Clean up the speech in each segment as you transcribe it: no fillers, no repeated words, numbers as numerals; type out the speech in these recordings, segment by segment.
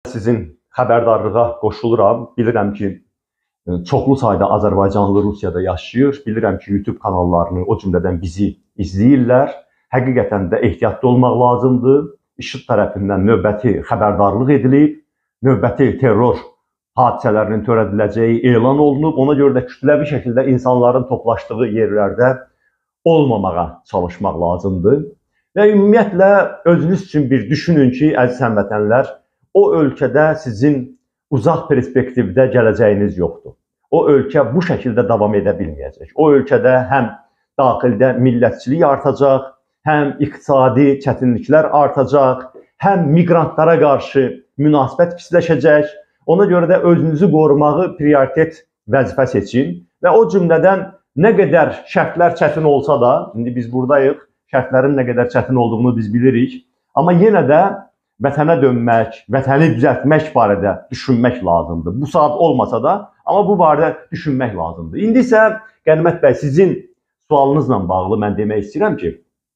Sizin xəbərdarlığa qoşuluram. Bilirəm ki, çoxlu sayda Azərbaycanlı Rusiyada yaşayır. Bilirəm ki, YouTube kanallarını, o cümlədən bizi izləyirlər. Həqiqətən də ehtiyatlı olmaq lazımdır. İŞİD tərəfindən növbəti xəbərdarlıq edilib, növbəti terror hadisələrinin törədiləcəyi elan olunub. Ona görə də kütləvi şəkildə insanların toplaşdığı yerlərdə olmamağa çalışmaq lazımdır. Və ümumiyyətlə özünüz üçün bir düşünün ki, əziz həmvətənlər, o ölkədə sizin uzaq perspektivdə gələcəyiniz yoxdur. O ölkə bu şəkildə davam edə bilməyəcək. O ölkədə həm daxildə millətçilik artacaq, həm iqtisadi çətinliklər artacaq, həm miqrantlara qarşı münasibət pisləşəcək. Ona görə də özünüzü qorumağı prioritet vəzifə seçin və o cümlədən nə qədər şərtlər çətin olsa da, indi biz buradayıq, şərtlərin nə qədər çətin olduğunu biz bilirik, amma yenə də vətənə dönmək, vətəni düzəltmək barədə düşünmək lazımdır. Bu saat olmasa da, amma bu barədə düşünmək lazımdır. İndi isə Qənimət bəy, sizin sualınızla bağlı mən demək istəyirəm ki,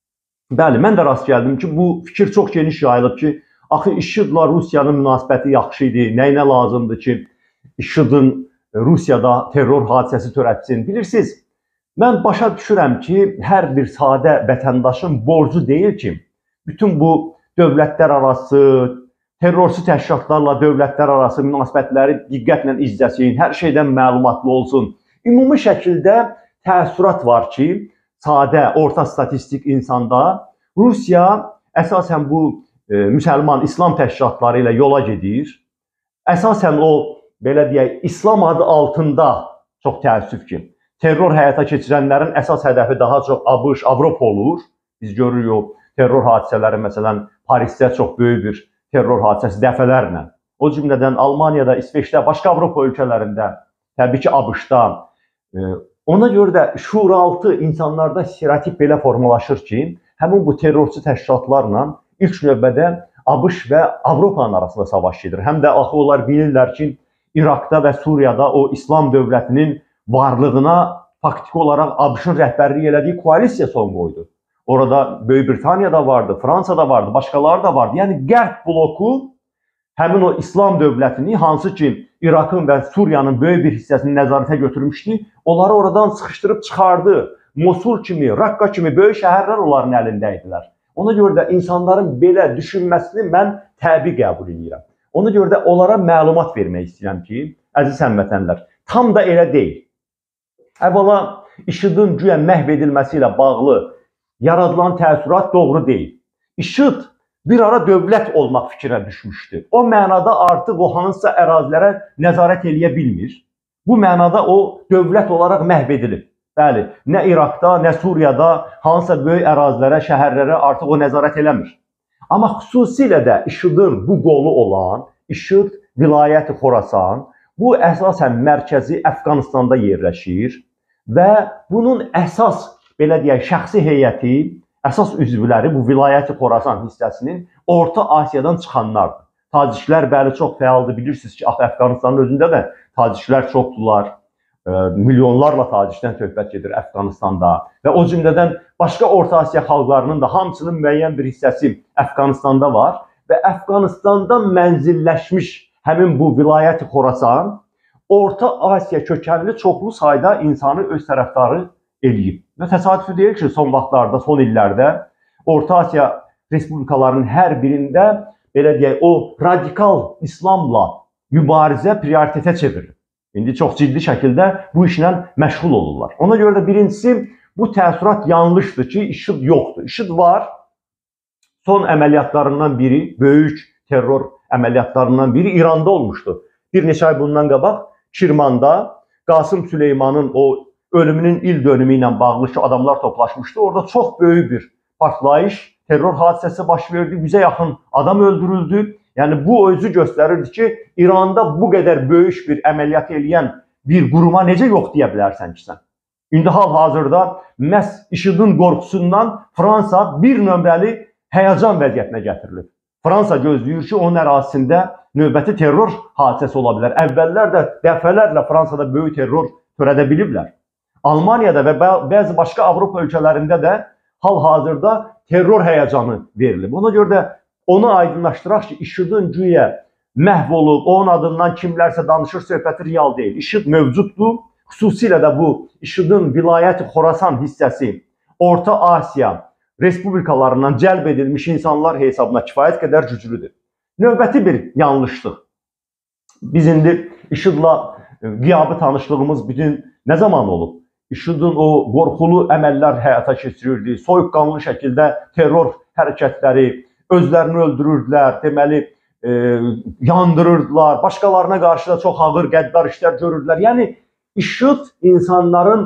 bəli, mən də rast gəldim ki, bu fikir çox geniş yayılıb ki, axı İŞİDlə Rusiyanın münasibəti yaxşı idi, nəyinə lazımdır ki, İŞİDin Rusiyada terror hadisəsi törətsin. Bilirsiniz, mən başa düşürəm ki, hər bir sadə vətəndaşın borcu deyil ki, bütün bu dövlətlər arası, terrorçu təşkilatlarla dövlətlər arası münasibətləri diqqətlə izləsin, hər şeydən məlumatlı olsun. Ümumi şəkildə təəssürat var ki, sadə, orta statistik insanda Rusiya əsasən bu müsəlman, İslam təşkilatları ilə yola gedir. Əsasən o, belə deyək, İslam adı altında çox təəssüf ki, terror həyata keçirənlərin əsas hədəfi daha çox ABŞ, Avropa olur. Biz görürük terror hadisələri, məsələn, Parisdə çox böyük bir terror hadisəsi dəfələrlə. O cümlədən Almaniyada, İsveçdə, başqa Avropa ölkələrində, təbii ki, ABŞ-da. Ona görə də şuuraltı insanlarda stereotip belə formalaşır ki, həmin bu terrorçu təşkilatlarla ilk növbədə ABŞ və Avropanın arasında savaş gedir. Həm də axı onlar bilirlər ki, İraqda və Suriyada o İslam dövlətinin varlığına faktiki olaraq ABŞ-ın rəhbərlik elədiyi koalisiya son qoydu. Orada Böyük Britaniya da vardı, Fransa da vardı, başqaları da vardı. Yəni Qərb bloku həmin o İslam dövlətini, hansı ki İraqın və Suriyanın böyük bir hissəsini nəzarətə götürmüşdü, onları oradan sıxışdırıb çıxardı. Mosul kimi, Rakka kimi böyük şəhərlər onların əlində idilər. Ona görə də insanların belə düşünməsini mən təbii qəbul edirəm. Ona görə də onlara məlumat vermək istəyirəm ki, əziz həmvətənlər, tam da elə deyil. Əvvəla İŞİDin güya məhv edilməsi ilə bağlı yaradılan təəssürat doğru deyil. İŞİD bir ara dövlət olmaq fikrinə düşmüşdü. O mənada artıq o hansısa ərazilərə nəzarət eləyə bilmir. Bu mənada o dövlət olaraq məhv edilib. Bəli, nə İraqda, nə Suriyada hansısa böyük ərazilərə, şəhərlərə artıq o nəzarət eləmir. Amma xüsusilə də İŞİDin bu qolu olan İŞİD vilayəti Xorasan, bu əsasən mərkəzi Əfqanistanda yerləşir və bunun əsas, belə deyək, şəxsi heyəti, əsas üzvləri bu vilayəti Xorasan hissəsinin Orta Asiyadan çıxanlardır. Taciklər bəli çox fəaldır. Bilirsiniz ki, Əfqanistanın özündə də taciklər çoxdular. Milyonlarla tacikdən söhbət gedir Əfqanistanda və o cümlədən başqa Orta Asiya xalqlarının da hamısının müəyyən bir hissəsi Əfqanistanda var və Əfqanistanda mənzilləşmiş həmin bu vilayəti Xorasan Orta Asiya kökənli çoxlu sayda insanı öz tərəfdarı eləyib. Və təsadüfi deyil ki, son vaxtlarda, son illərdə Orta Asiya respublikalarının hər birində, belə deyək, o radikal İslamla mübarizə prioritetə çevirir. İndi çox ciddi şəkildə bu işlə məşğul olurlar. Ona görə də birincisi, bu təəssürat yanlışdır ki, İŞİD yoxdur. İŞİD var. Son əməliyyatlarından biri, böyük terror əməliyyatlarından biri İranda olmuşdu. Bir neçə ay bundan qabaq Kirmanda Qasım Süleymanın o ölümünün il dönümü ilə bağlı ki, adamlar toplaşmışdı. Orada çox böyük bir partlayış, terror hadisəsi baş verdi. 100-ə yaxın adam öldürüldü. Yəni bu özü göstərirdi ki, İranda bu qədər böyük bir əməliyyat eləyən bir quruma necə yox deyə bilərsən ki sən? İndi hal-hazırda məhz İŞİDin qorxusundan Fransa bir nömrəli həyəcan vəziyyətinə gətirilib. Fransa gözləyir ki, onun ərazisində növbəti terror hadisəsi ola bilər. Əvvəllər də dəfələrlə Fransada böyük terror törədə biliblər. Almaniyada və bəzi başqa Avropa ölkələrində də hal-hazırda terror həyəcanı verilib. Ona görə də onu aydınlaşdıraq ki, İŞİDin güya məhv olub, onun adından kimlərsə danışır, söhbəti real deyil. IŞİD mövcuddur. Xüsusilə də bu IŞİDin vilayət-i Xorasan hissəsi Orta Asiya respublikalarından cəlb edilmiş insanlar hesabına kifayət qədər güclüdür. Növbəti bir yanlışlıq. Biz indi IŞİDlə qiyabi tanışlığımız bütün nə zaman olub? IŞİDin o qorxulu əməllər həyata keçirirdi, soyuqqanlı şəkildə terror hərəkətləri, özlərini öldürürdülər, deməli, yandırırdılar, başqalarına qarşı da çox ağır qəddar işlər görürdülər. Yəni, IŞİD insanların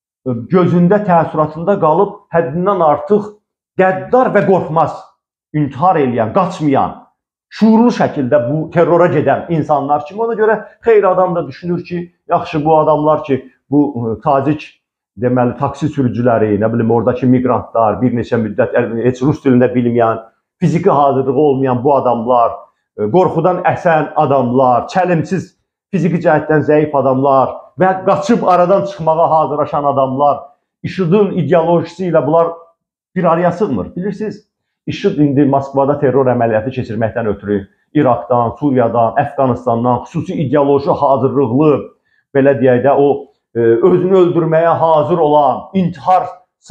gözündə, təəssüratında qalıb həddindən artıq qəddar və qorxmaz, intihar eləyən, qaçmayan, şuurlu şəkildə bu terrora gedən insanlar kimi. Ona görə xeyli adam da düşünür ki, yaxşı bu adamlar ki, bu tacik, deməli, taksi sürücüləri, nə bilim, oradakı migrantlar, bir neçə müddət heç rus dilində bilməyən, fiziki hazırlığı olmayan bu adamlar, qorxudan əsən adamlar, çəlimsiz, fiziki cəhətdən zəif adamlar və qaçıb aradan çıxmağa hazırlaşan adamlar, IŞİDin ideolojisi ilə bunlar bir araya sığmır. Bilirsiniz, IŞİD indi Moskvada terror əməliyyatı keçirməkdən ötürü İraqdan, Suriyadan, Əfqanistandan xüsusi ideoloji hazırlıqlı, belə deyək də, o özünü öldürməyə hazır olan, intihar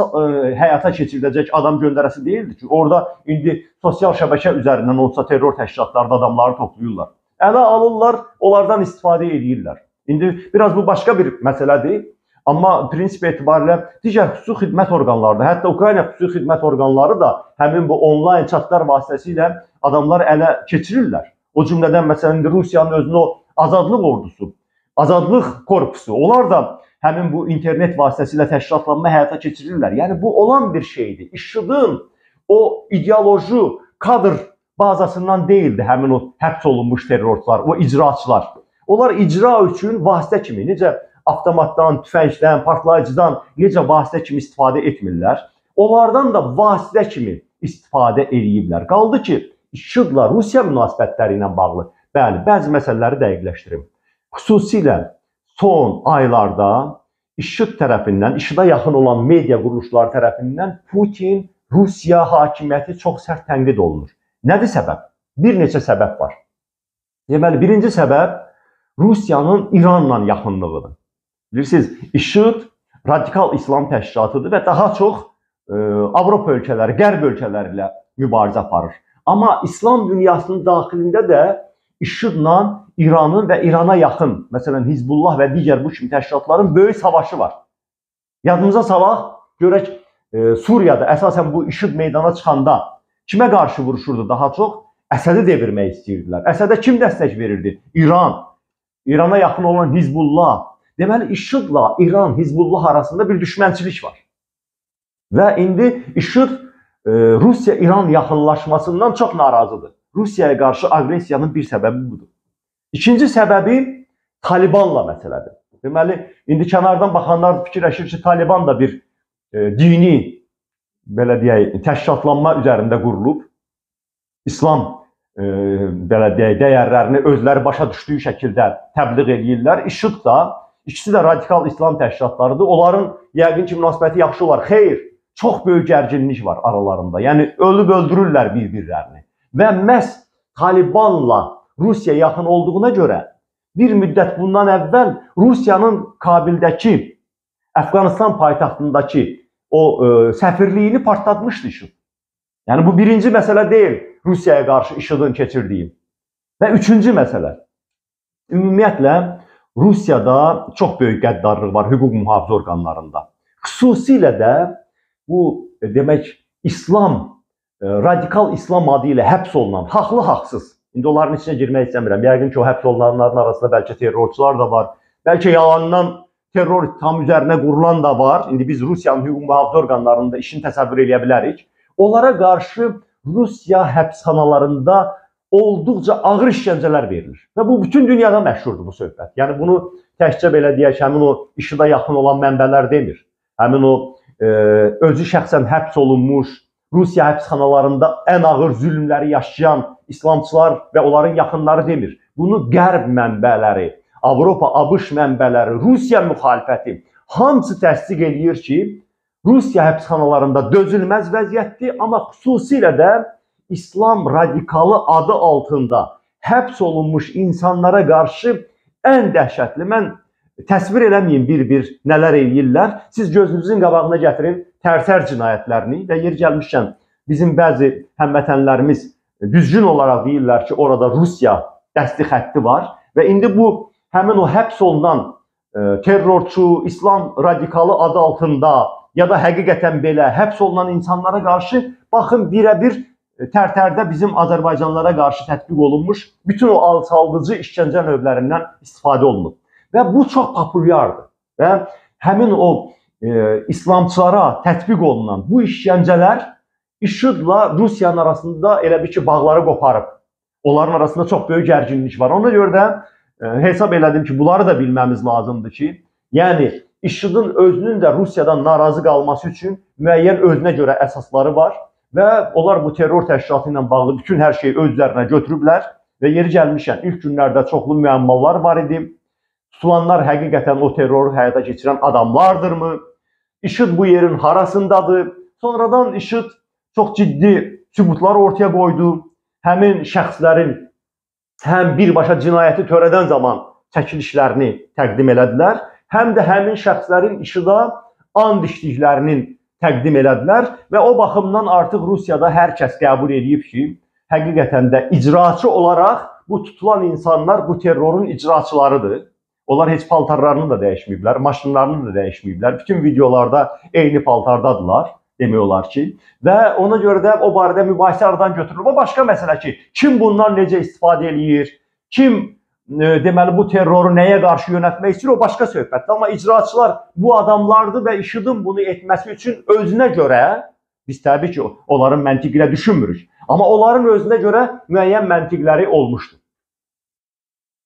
həyata keçirdəcək adam göndərəsi deyildi ki, orada indi sosial şəbəkə üzərindən olsa terror təşkilatlarında adamları toplayırlar. Ələ alırlar, onlardan istifadə edirlər. İndi biraz bu başqa bir məsələdir. Amma prinsip etibarilə digər xüsusi xidmət orqanları da, hətta Ukrayna xüsusi xidmət orqanları da həmin bu onlayn chatlar vasitəsilə adamlar ələ keçirirlər. O cümlədən məsələn Rusiyanın özünün o azadlıq ordusu, azadlıq korpusu, onlar da həmin bu internet vasitəsilə təşkilatlanma həyata keçirirlər. Yəni bu olan bir şeydir. IŞİDin o ideoloji kadr bazasından deyildi həmin o həbs olunmuş terrorçular, o icraçılar. Onlar icra üçün vasitə kimi, necə avtomatdan, tüfəngdən, partlayıcıdan necə vasitə kimi istifadə etmirlər, onlardan da vasitə kimi istifadə ediblər. Qaldı ki, IŞİDlə Rusiya münasibətləri ilə bağlı, bəli, bəzi məsələləri dəqiqləşdirim. Xüsusilə son aylarda IŞİD tərəfindən, IŞİDə yaxın olan media quruluşları tərəfindən Putin, Rusiya hakimiyyəti çox sərt tənqid olunur. Nədir səbəb? Bir neçə səbəb var. Deməli, birinci səbəb Rusiyanın İranla yaxınlığıdır. Bilirsiniz, IŞİD radikal İslam təşkilatıdır və daha çox Avropa ölkələri, Qərb ölkələri ilə mübarizə aparır. Amma İslam dünyasının daxilində də IŞİDlə İranın və İrana yaxın, məsələn Hizbullah və digər bu kimi təşkilatların böyük savaşı var. Yadımıza salaq, görək Suriyada əsasən bu IŞİD meydana çıxanda kimə qarşı vuruşurdu daha çox? Əsədi devirmək istəyirdilər. Əsədə kim dəstək verirdi? İran. İrana yaxın olan Hizbullah. Deməli, IŞİDlə İran, Hizbullah arasında bir düşmənçilik var. Və indi IŞİD Rusiya-İran yaxınlaşmasından çox narazıdır. Rusiyaya qarşı agresiyanın bir səbəbi budur. İkinci səbəbi Talibanla məsələdir. Deməli, indi kənardan baxanlar fikirləşir ki, Taliban da bir dini, belə deyək, təşkilatlanma üzərində qurulub. İslam belə deyək, dəyərlərini özləri başa düşdüyü şəkildə təbliğ edirlər. IŞİD da, ikisi də radikal İslam təşkilatlarıdır. Onların yəqin ki, münasibəti yaxşı olar. Xeyr, çox böyük gərginlik var aralarında. Yəni, ölüb öldürürlər bir-birlərini. Və məhz Talibanla Rusiya yaxın olduğuna görə bir müddət bundan əvvəl Rusiyanın Kabildəki, Əfqanistan paytaxtındakı o səfirliyini partlatmışdı IŞİD. Yəni, bu birinci məsələ deyil Rusiyaya qarşı IŞİDin keçirdiyi. Və üçüncü məsələ, ümumiyyətlə Rusiyada çox böyük qəddarlıq var hüquq mühafizə orqanlarında. Xüsusilə də bu, demək, İslam, radikal İslam adı ilə həbs olunan, haqlı-haqsız, indi onların içinə girmək istəmirəm. Yəqin ki, o həbs olunanların arasında bəlkə terrorçular da var, bəlkə yalandan terror tam üzərinə qurulan da var. İndi biz Rusiyanın hüquq mühafizə orqanlarında işini təsəvvür edə bilərik. Onlara qarşı Rusiya həbsxanalarında olduqca ağır işgəncələr verilir. Və bu, bütün dünyada məşhurdur bu söhbət. Yəni, bunu təkcə belə deyək, həmin o IŞİDə yaxın olan mənbələr demir. Həmin o özü şəxsən həbs olunmuş, Rusiya həbsxanalarında ən ağır zülmləri yaşayan İslamçılar və onların yaxınları demir. Bunu Qərb mənbələri, Avropa, ABŞ mənbələri, Rusiya müxalifəti hamısı təsdiq edir ki, Rusiya həbsxanalarında dözülməz vəziyyətdir, amma xüsusilə də İslam radikalı adı altında həbs olunmuş insanlara qarşı ən dəhşətli. Mən təsvir eləməyim bir-bir nələr eləyirlər. Siz gözünüzün qabağına gətirin tərsər cinayətlərini və yer gəlmişkən bizim bəzi həmvətənlərimiz düzgün olaraq deyirlər ki, orada Rusiya dəsti xətti var və indi bu həmin o həbs olunan terrorçu, İslam radikalı adı altında ya da həqiqətən belə həbs olunan insanlara qarşı baxın birə-bir tərtərdə bizim Azərbaycanlılara qarşı tətbiq olunmuş bütün o alçaldıcı işgəncə növlərindən istifadə olunub. Və bu çox populyardır. Və həmin o İslamçılara tətbiq olunan bu işgəncələr IŞİD-la Rusiyanın arasında elə bir ki, bağları qoparıb. Onların arasında çox böyük gərginlik var. Ona görə də hesab elədim ki, bunları da bilməmiz lazımdır ki, yəni IŞİD-in özünün də Rusiyadan narazı qalması üçün müəyyən özünə görə əsasları var və onlar bu terror təşkilatı ilə bağlı bütün hər şeyi özlərinə götürüblər və yeri gəlmişən ilk günlərdə çoxlu müəmmalar var idi. Tutulanlar həqiqətən o terroru həyata keçirən adamlardırmı? IŞİD bu yerin harasındadır? Sonradan IŞİD çox ciddi sübutlar ortaya qoydu. Həmin şəxslərin həm birbaşa cinayəti törədən zaman çəkilişlərini təqdim elədilər, həm də həmin şəxslərin IŞİD-a and içdiklərinin təqdim elədilər və o baxımdan artıq Rusiyada hər kəs qəbul edib ki, həqiqətən də icraçı olaraq bu tutulan insanlar bu terrorun icraçılarıdır. Onlar heç paltarlarını da dəyişməyiblər, maşınlarını da dəyişməyiblər. Bütün videolarda eyni paltardadılar, demək olar ki. Və ona görə də o barədə mübahisə aradan götürülür. O başqa məsələ ki, kim bundan necə istifadə eləyir, kim deməli bu terroru nəyə qarşı yönəltmək istəyir, o başqa söhbətdir. Amma icraçılar bu adamlardır və IŞİD-in bunu etməsi üçün özünə görə, biz təbii ki, onların məntiqinə düşünmürük. Amma onların özünə görə müəyyən məntiqləri olmuşdur.